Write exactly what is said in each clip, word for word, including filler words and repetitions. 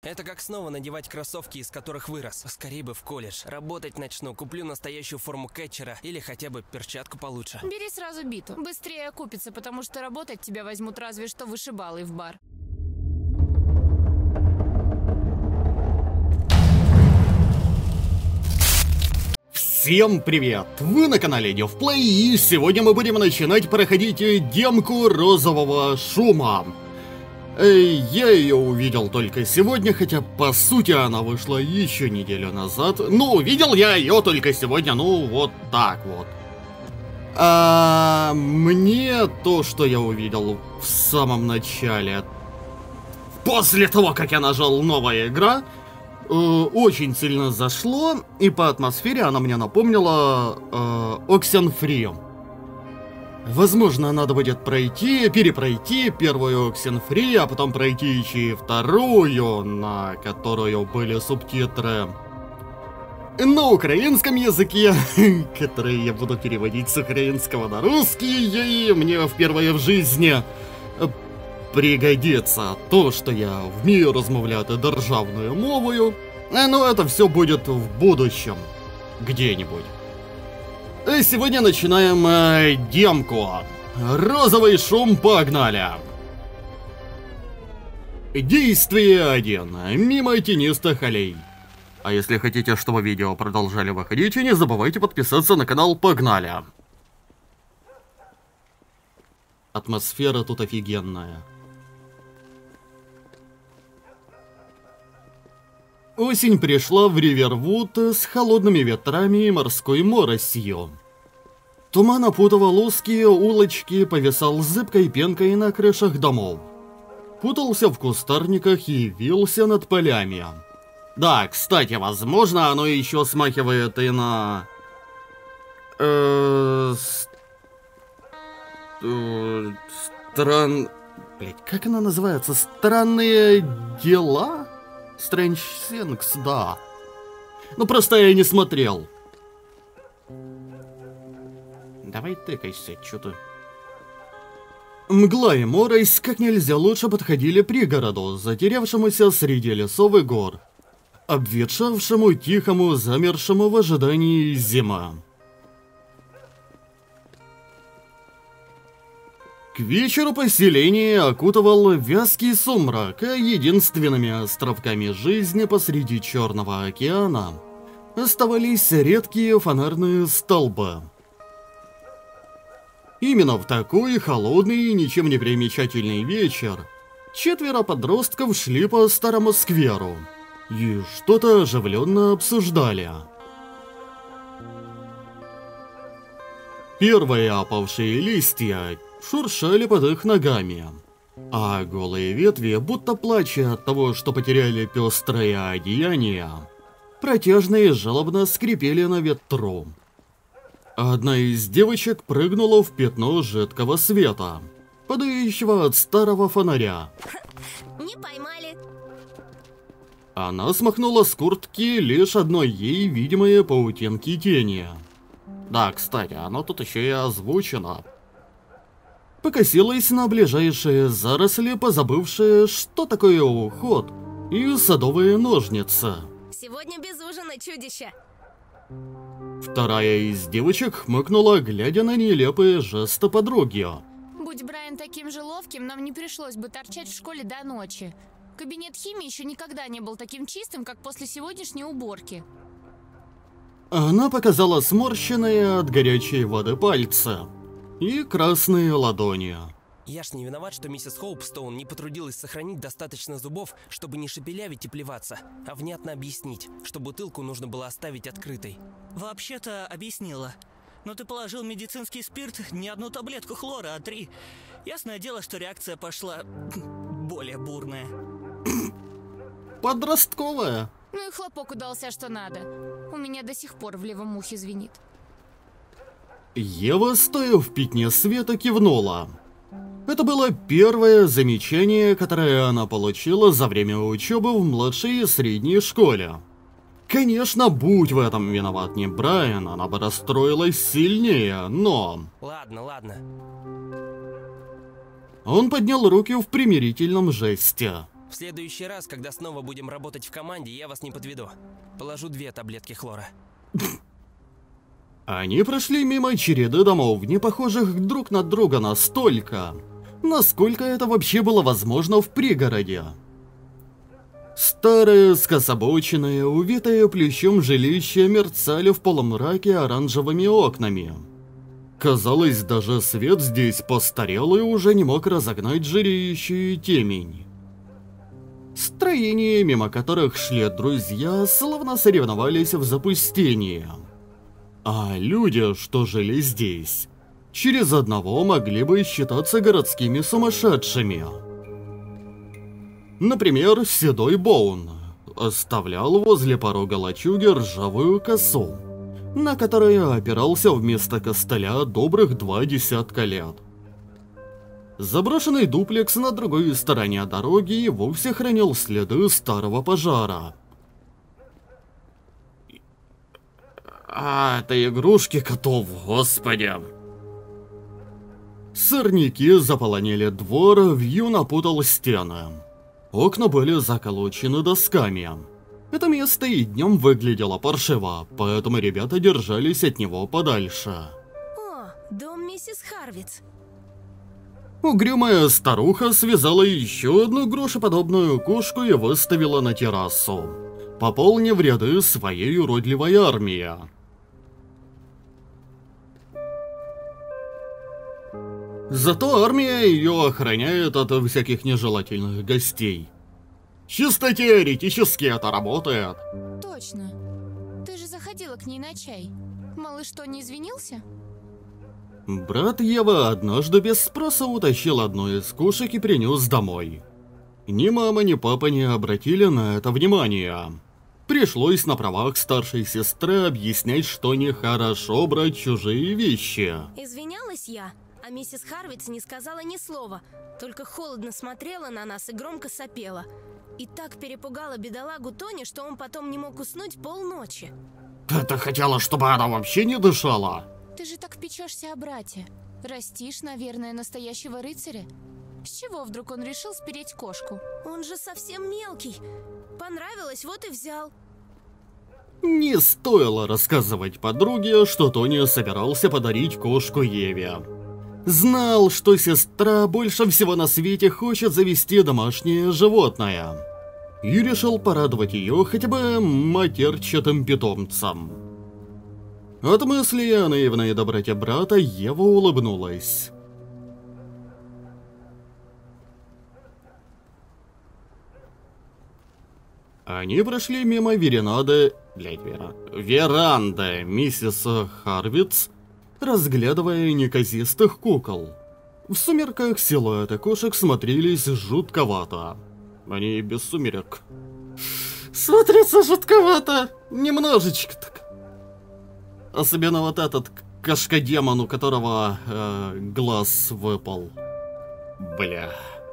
Это как снова надевать кроссовки, из которых вырос. Скорее бы в колледж. Работать начну, куплю настоящую форму кетчера или хотя бы перчатку получше. Бери сразу биту. Быстрее окупится, потому что работать тебя возьмут разве что вышибалы в бар. Всем привет! Вы на канале Девплей, и сегодня мы будем начинать проходить демку розового шума. Я ее увидел только сегодня, хотя по сути она вышла еще неделю назад. Ну, увидел я ее только сегодня, ну вот так вот. А мне то, что я увидел в самом начале, после того, как я нажал «Новая игра», очень сильно зашло, и по атмосфере она мне напомнила э, Oxenfree. Возможно, надо будет пройти, перепройти первую Oxenfree, а потом пройти еще и вторую, на которую были субтитры на украинском языке, которые я буду переводить с украинского на русский, и мне впервые в жизни пригодится то, что я вмію розмовляти державною мовою, но это все будет в будущем, где-нибудь. Сегодня начинаем э, демку. Розовый шум, погнали! Действие один. Мимо тенистых аллей. А если хотите, чтобы видео продолжали выходить, не забывайте подписаться на канал, погнали! Атмосфера тут офигенная. Осень пришла в Ривервуд с холодными ветрами и морской моросью. Туман опутывал узкие улочки, повисал зыбкой пенкой на крышах домов. Путался в кустарниках и вился над полями. Да, кстати, возможно, оно еще смахивает и на... Э... Стран... Блять, как она называется? Странные дела? Strange Things, да. Ну просто я не смотрел. Давай тыкайся, чё-то. Мгла и морось как нельзя лучше подходили пригороду, затерявшемуся среди лесов и гор, обветшавшему, тихому, замершему в ожидании зима. К вечеру поселение окутывал вязкий сумрак, а единственными островками жизни посреди Черного океана оставались редкие фонарные столбы. Именно в такой холодный и ничем не примечательный вечер четверо подростков шли по старому скверу и что-то оживленно обсуждали. Первые опавшие листья шуршали под их ногами, а голые ветви, будто плача от того, что потеряли пестрое одеяние, протяжно и жалобно скрипели на ветру. Одна из девочек прыгнула в пятно жидкого света, падающего от старого фонаря. Не поймали. Она смахнула с куртки лишь одной ей видимые паутинки тени. Да, кстати, оно тут еще и озвучено. Покосилась на ближайшие заросли, позабывшие, что такое уход, и садовые ножницы. Сегодня без ужина, чудище. Вторая из девочек хмыкнула, глядя на нелепые жесты подруги. Будь Брайан таким же ловким, нам не пришлось бы торчать в школе до ночи. Кабинет химии еще никогда не был таким чистым, как после сегодняшней уборки. Она показала сморщенные от горячей воды пальцы и красные ладони. Я ж не виноват, что миссис Хоупстоун не потрудилась сохранить достаточно зубов, чтобы не шепелявить и плеваться, а внятно объяснить, что бутылку нужно было оставить открытой. Вообще-то объяснила. Но ты положил медицинский спирт не одну таблетку хлора, а три. Ясное дело, что реакция пошла более бурная. Подростковая. Ну и хлопок удался, что надо. У меня до сих пор в левом ухе звенит. Ева, стоя в пятне света, кивнула. Это было первое замечание, которое она получила за время учебы в младшей и средней школе. Конечно, будь в этом виноват не Брайан, она бы расстроилась сильнее, но... Ладно, ладно. Он поднял руки в примирительном жесте. В следующий раз, когда снова будем работать в команде, я вас не подведу. Положу две таблетки хлора. Они прошли мимо череды домов, не похожих друг на друга настолько, насколько это вообще было возможно в пригороде. Старые, скособоченные, увитые плющом жилища мерцали в полумраке оранжевыми окнами. Казалось, даже свет здесь постарел и уже не мог разогнать жиреющую темень. Строения, мимо которых шли друзья, словно соревновались в запустении. А люди, что жили здесь, через одного могли бы считаться городскими сумасшедшими. Например, седой Боун оставлял возле порога лачуги ржавую косу, на которую опирался вместо костыля добрых два десятка лет. Заброшенный дуплекс на другой стороне дороги и вовсе хранил следы старого пожара. А, это игрушки котов, господи. Сорняки заполонили двор, Вью напутал стены. Окна были заколочены досками. Это место и днем выглядело паршиво, поэтому ребята держались от него подальше. О, дом миссис Харвиц. Угрюмая старуха связала еще одну грушеподобную кошку и выставила на террасу, пополнив ряды своей уродливой армии. Зато армия ее охраняет от всяких нежелательных гостей. Чисто теоретически это работает. Точно. Ты же заходила к ней на чай. Малыш что, не извинился? Брат Ева однажды без спроса утащил одну из кошек и принес домой. Ни мама, ни папа не обратили на это внимания. Пришлось на правах старшей сестры объяснять, что нехорошо брать чужие вещи. Извинялась я, а миссис Харвиц не сказала ни слова, только холодно смотрела на нас и громко сопела. И так перепугала бедолагу Тони, что он потом не мог уснуть полночи. Ты хотела, чтобы она вообще не дышала? Ты же так печешься о брате. Растишь, наверное, настоящего рыцаря. С чего вдруг он решил спереть кошку? Он же совсем мелкий. Понравилось, вот и взял. Не стоило рассказывать подруге, что Тони собирался подарить кошку Еве. Знал, что сестра больше всего на свете хочет завести домашнее животное. И решил порадовать ее хотя бы матерчатым питомцем. От мысли о наивной доброте брата Ева улыбнулась. Они прошли мимо веренады... Блядь, вера... веранды миссис Харвиц, разглядывая неказистых кукол. В сумерках силуэты кошек смотрелись жутковато. Они без сумерек. Смотрится жутковато. Немножечко так. Особенно вот этот кошкодемон, у которого э, глаз выпал. Бля.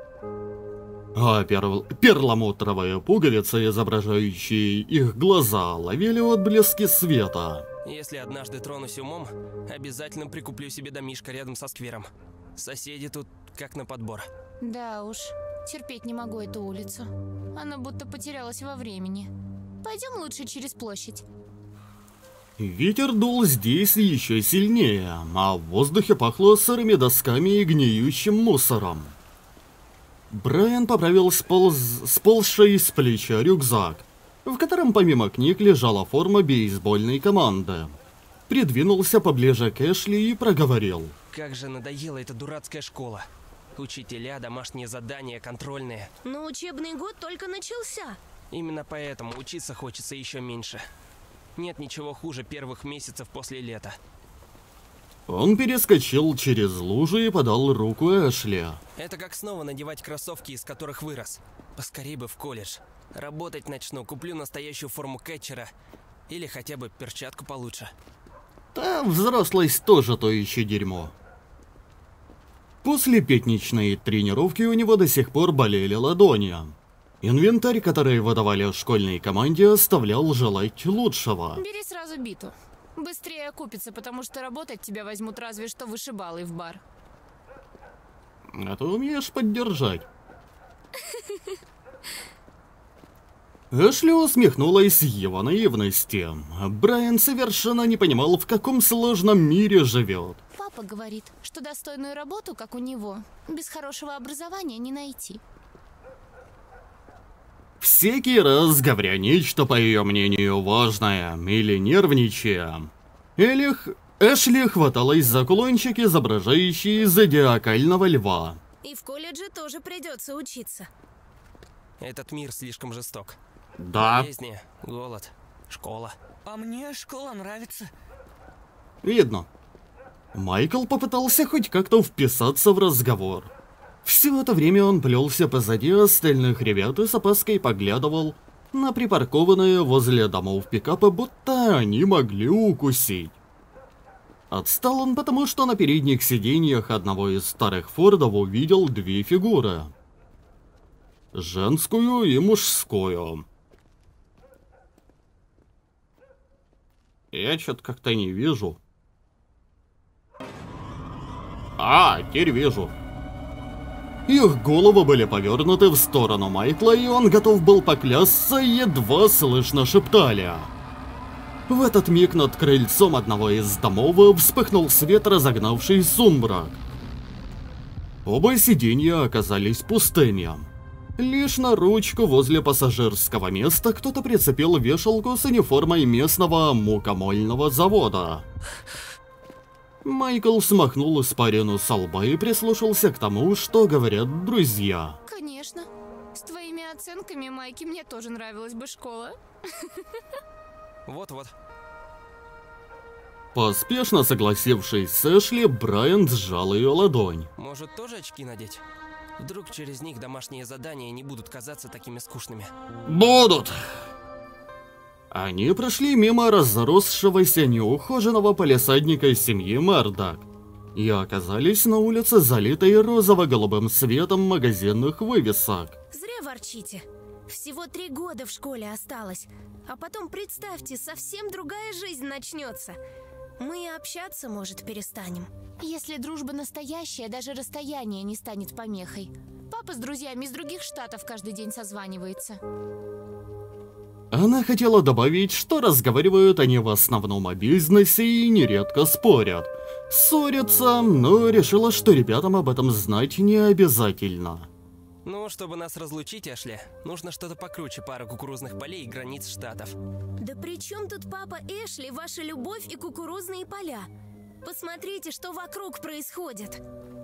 А перл... перламутровые пуговицы, изображающие их глаза, ловили отблески света. Если однажды тронусь умом, обязательно прикуплю себе домишко рядом со сквером. Соседи тут как на подбор. Да уж, терпеть не могу эту улицу. Она будто потерялась во времени. Пойдем лучше через площадь. Ветер дул здесь еще сильнее, а в воздухе пахло сырыми досками и гниющим мусором. Брайан поправил сполз... сползший с плеча рюкзак, в котором помимо книг лежала форма бейсбольной команды. Придвинулся поближе к Эшли и проговорил. Как же надоела эта дурацкая школа. Учителя, домашние задания, контрольные. Но учебный год только начался. Именно поэтому учиться хочется еще меньше. Нет ничего хуже первых месяцев после лета. Он перескочил через лужи и подал руку Эшли. Это как снова надевать кроссовки, из которых вырос. Поскорей бы в колледж. Работать начну, куплю настоящую форму кетчера. Или хотя бы перчатку получше. Да, взрослость тоже то еще дерьмо. После пятничной тренировки у него до сих пор болели ладони. Инвентарь, который выдавали школьной команде, оставлял желать лучшего. Бери сразу биту. Быстрее окупится, потому что работать тебя возьмут разве что вышибалой в бар. А ты умеешь поддержать. Эшли усмехнулась его наивности. Брайан совершенно не понимал, в каком сложном мире живет. Папа говорит, что достойную работу, как у него, без хорошего образования не найти. Всякий раз, говоря нечто, по ее мнению, важное или нервничая, Элих... Эшли хваталась за кулончик, изображающий зодиакального льва. И в колледже тоже придется учиться. Этот мир слишком жесток. Да. Болезни, голод, школа. А мне школа нравится. Видно. Майкл попытался хоть как-то вписаться в разговор. Все это время он плелся позади остальных ребят и с опаской поглядывал на припаркованные возле домов пикапы, будто они могли укусить. Отстал он потому, что на передних сиденьях одного из старых Фордов увидел две фигуры. Женскую и мужскую. Я что-то как-то не вижу. А, теперь вижу. Их головы были повернуты в сторону Майкла, и он готов был поклясться, едва слышно шептали. В этот миг над крыльцом одного из домов вспыхнул свет, разогнавший сумрак. Оба сиденья оказались пустыми. Лишь на ручку возле пассажирского места кто-то прицепил вешалку с униформой местного мукомольного завода. Майкл смахнул испарину со лба и прислушался к тому, что говорят друзья. Конечно. С твоими оценками, Майки, мне тоже нравилась бы школа. Вот-вот. Поспешно согласившись с Эшли, Брайан сжал ее ладонь. Может, тоже очки надеть? Вдруг через них домашние задания не будут казаться такими скучными. Будут! Они прошли мимо разросшегося неухоженного палисадника семьи Мардак и оказались на улице, залитой розово-голубым светом магазинных вывесок. Зря ворчите. Всего три года в школе осталось. А потом, представьте, совсем другая жизнь начнется. Мы и общаться, может, перестанем. Если дружба настоящая, даже расстояние не станет помехой. Папа с друзьями из других штатов каждый день созванивается. Она хотела добавить, что разговаривают они в основном о бизнесе и нередко спорят. Ссорятся, но решила, что ребятам об этом знать не обязательно. Ну, чтобы нас разлучить, Эшли, нужно что-то покруче пары кукурузных полей и границ штатов. Да при чем тут, папа Эшли, ваша любовь и кукурузные поля? Посмотрите, что вокруг происходит.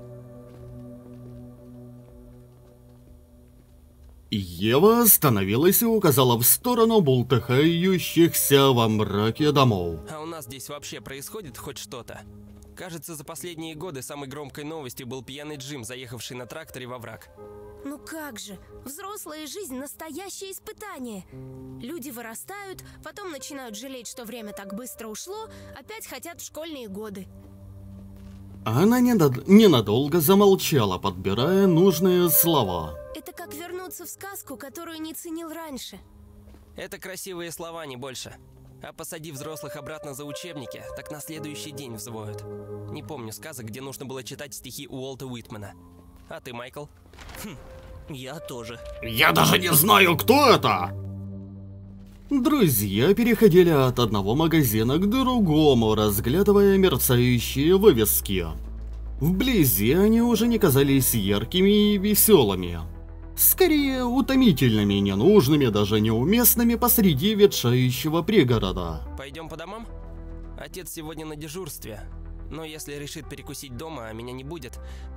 Ева остановилась и указала в сторону бултыхающихся во мраке домов. А у нас здесь вообще происходит хоть что-то? Кажется, за последние годы самой громкой новостью был пьяный Джим, заехавший на тракторе во враг. Ну как же, взрослая жизнь – настоящее испытание. Люди вырастают, потом начинают жалеть, что время так быстро ушло, опять хотят в школьные годы. Она ненад... ненадолго замолчала, подбирая нужные слова. Это как вернуться в сказку, которую не ценил раньше. Это красивые слова, не больше. А посади взрослых обратно за учебники, так на следующий день взвоют. Не помню сказок, где нужно было читать стихи Уолта Уитмена. А ты, Майкл? Хм, я тоже. Я даже не знаю, кто это! Друзья переходили от одного магазина к другому, разглядывая мерцающие вывески. Вблизи они уже не казались яркими и веселыми. Скорее, утомительными, ненужными, даже неуместными посреди ветшающего пригорода. Пойдем по домам? Отец сегодня на дежурстве. Но если решит перекусить дома, а меня не будет...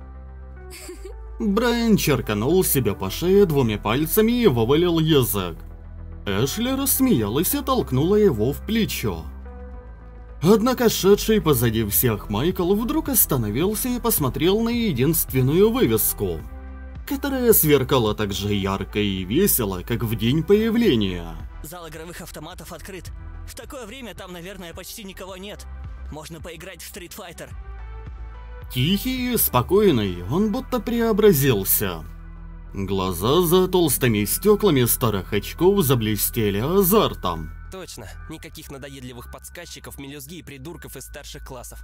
Брайан черканул себя по шее двумя пальцами и вывалил язык. Эшли рассмеялась и толкнула его в плечо. Однако шедший позади всех Майкл вдруг остановился и посмотрел на единственную вывеску, которая сверкала так же ярко и весело, как в день появления. Зал игровых автоматов открыт. В такое время там, наверное, почти никого нет. Можно поиграть в Street Fighter. Тихий и спокойный, он будто преобразился. Глаза за толстыми стеклами старых очков заблестели азартом. Точно, никаких надоедливых подсказчиков, мелюзги и придурков из старших классов.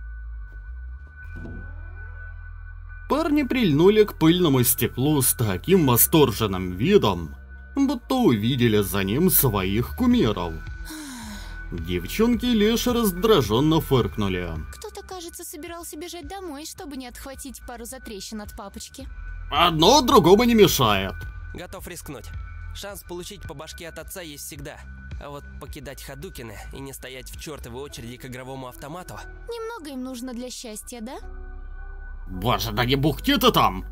Парни прильнули к пыльному стеклу с таким восторженным видом, будто увидели за ним своих кумиров. Девчонки лишь раздраженно фыркнули. Кто-то, кажется, собирался бежать домой, чтобы не отхватить пару затрещин от папочки. Одно другому не мешает. Готов рискнуть. Шанс получить по башке от отца есть всегда. А вот покидать Хадукины и не стоять в чертовой очереди к игровому автомату... Немного им нужно для счастья, да? Боже, да не бухти ты там!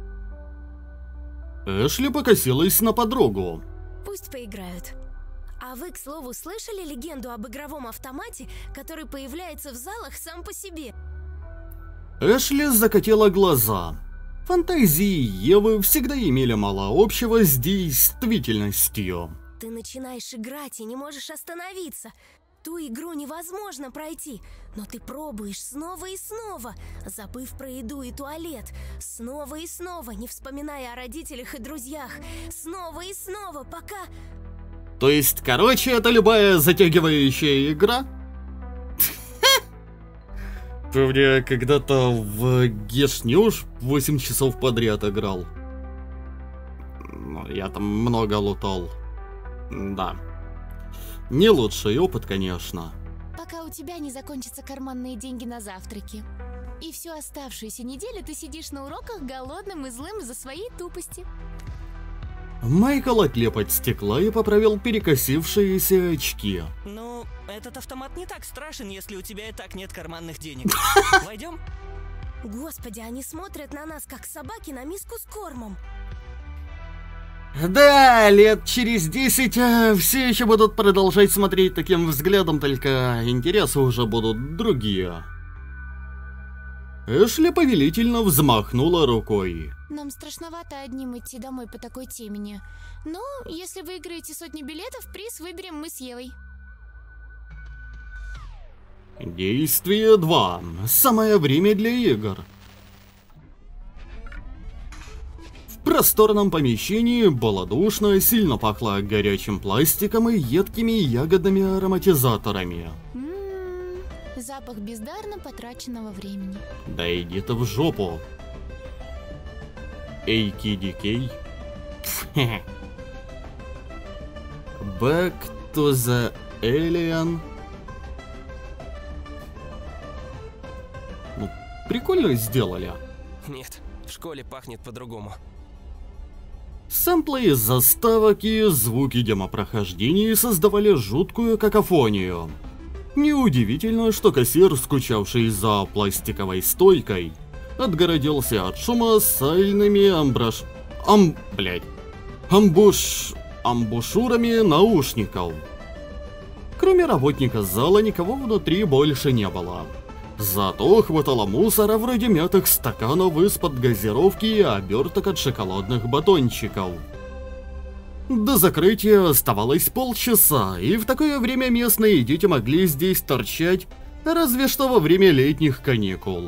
Эшли покосилась на подругу. Пусть поиграют. А вы, к слову, слышали легенду об игровом автомате, который появляется в залах сам по себе? Эшли закатила глаза. Фантазии Евы всегда имели мало общего с действительностью. Ты начинаешь играть и не можешь остановиться. Ту игру невозможно пройти, но ты пробуешь снова и снова, забыв про еду и туалет. Снова и снова, не вспоминая о родителях и друзьях. Снова и снова, пока... То есть, короче, это любая затягивающая игра? Помню, когда-то в Гешнюш восемь часов подряд играл. Я там много лутал. Да. Не лучший опыт, конечно. Пока у тебя не закончатся карманные деньги на завтраки. И всю оставшуюся неделю ты сидишь на уроках голодным и злым из-за своей тупости. Майкл отлеп от стекла и поправил перекосившиеся очки. Ну, этот автомат не так страшен, если у тебя и так нет карманных денег. Войдем? Господи, они смотрят на нас, как собаки на миску с кормом. Да, лет через десять а, все еще будут продолжать смотреть таким взглядом, только интересы уже будут другие. Эшли повелительно взмахнула рукой. Нам страшновато одним идти домой по такой темени. Но если выиграете сотни билетов, приз выберем мы с Евой. Действие два. Самое время для игр. В просторном помещении было душно, сильно пахло горячим пластиком и едкими ягодными ароматизаторами. М-м-м, запах бездарно потраченного времени. Да иди ты в жопу. эй ки ди кей. Back to the Alien. Ну, прикольно сделали. Нет, в школе пахнет по-другому. Сэмплы из заставок и звуки демопрохождений создавали жуткую какофонию. Неудивительно, что кассир, скучавший за пластиковой стойкой, отгородился от шума сальными амбраш... Ам... блять... Амбуш... амбушюрами наушников. Кроме работника зала, никого внутри больше не было. Зато хватало мусора вроде мятых стаканов из-под газировки и оберток от шоколадных батончиков. До закрытия оставалось полчаса, и в такое время местные дети могли здесь торчать, разве что во время летних каникул.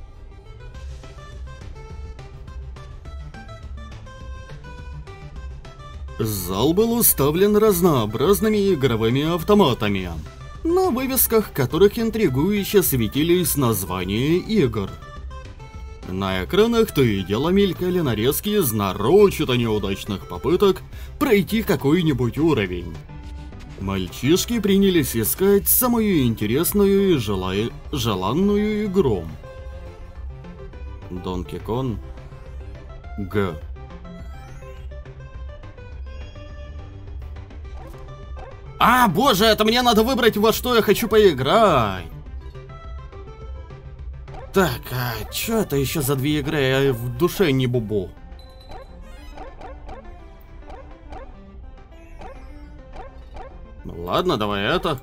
Зал был уставлен разнообразными игровыми автоматами, на вывесках которых интригующе светились названия игр. На экранах то и дело мелькали нарезки из нарочито неудачных попыток пройти какой-нибудь уровень. Мальчишки принялись искать самую интересную и жела... желанную игру. Donkey Kong Г. А, боже, это мне надо выбрать, во что я хочу поиграть. Так, а чё это еще за две игры? Я в душе не бубу. Ну ладно, давай это.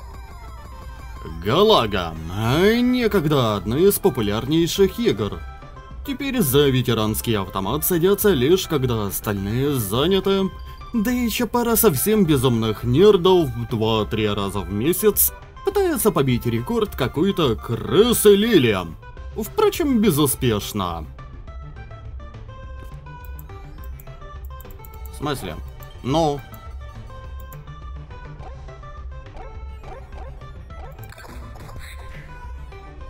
Галага. А некогда одна из популярнейших игр. Теперь за ветеранский автомат садятся лишь когда остальные заняты. Да и еще пара совсем безумных нердов в два-три раза в месяц пытается побить рекорд какой-то крысы Лилия. Впрочем, безуспешно. В смысле? Ну?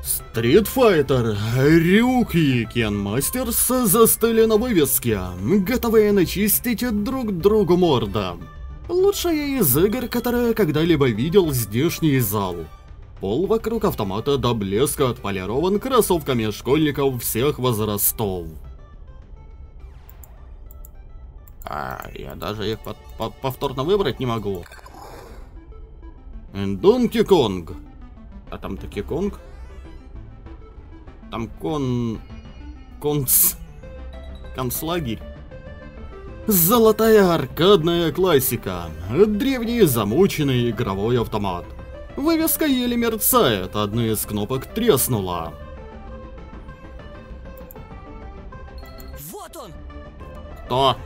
Street Fighter, Рюк и Кен Мастерс застыли на вывеске, готовые начистить друг другу морда. Лучшая из игр, которую я когда-либо видел здешний зал. Пол вокруг автомата до блеска отполирован кроссовками школьников всех возрастов. А, я даже их по по повторно выбрать не могу. Донки Конг. А там таки Конг? Там кон... конц... концлагерь. Золотая аркадная классика. Древний замученный игровой автомат. Вывеска еле мерцает, одна из кнопок треснула. Вот он! Кто?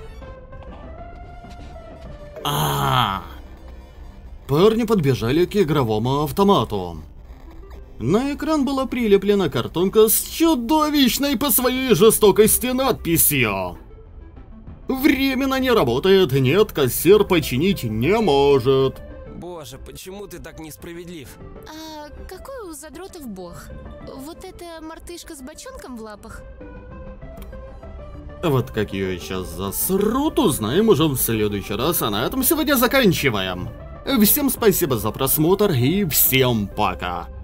А, -а, а Парни подбежали к игровому автомату. На экран была прилеплена картонка с чудовищной по своей жестокости надписью. Временно не работает, нет, кассир починить не может. Боже, почему ты так несправедлив? А какой у задротов бог? Вот эта мартышка с бочонком в лапах? Вот как ее сейчас засрут, узнаем уже в следующий раз, а на этом сегодня заканчиваем. Всем спасибо за просмотр и всем пока.